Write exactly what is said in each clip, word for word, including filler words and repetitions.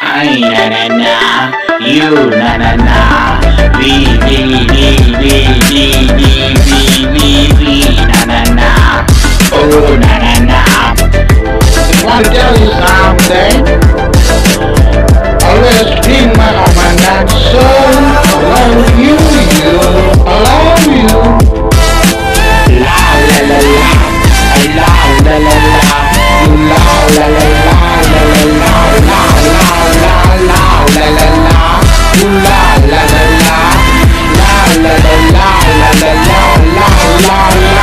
I na na na, you na na na, we we we we we we we we we na na na, oh na na na. I want to tell you something. Always be my home and soul. I love you, you, I love you. La la la la, la la la la, la la la la, la la la la, la la la la la la, la la la la, la la la la, la la la la la.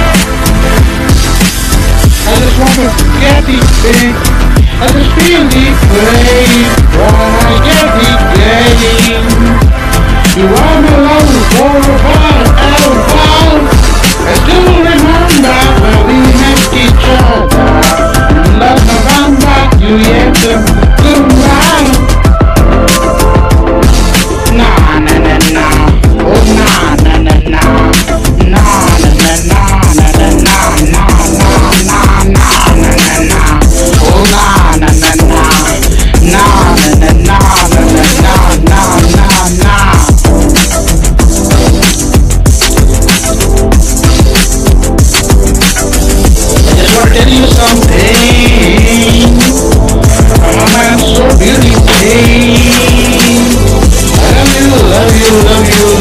I just wanna get these things. I just feel deep pain when I get deep pain. You are my love for about an hour. I still remember when we met each other. Love November, you yet to come round. Nah, nah, nah, nah. Oh, nah, nah, nah, nah. Nah, nah, nah, nah, nah, nah, nah, nah, nah, nah, nah, nah. Oh, nah, nah, nah, nah. Nah, nah, nah, nah, nah, nah, nah, nah, nah. Tell you something. I'm a man so beautiful. I love you, love you, love you.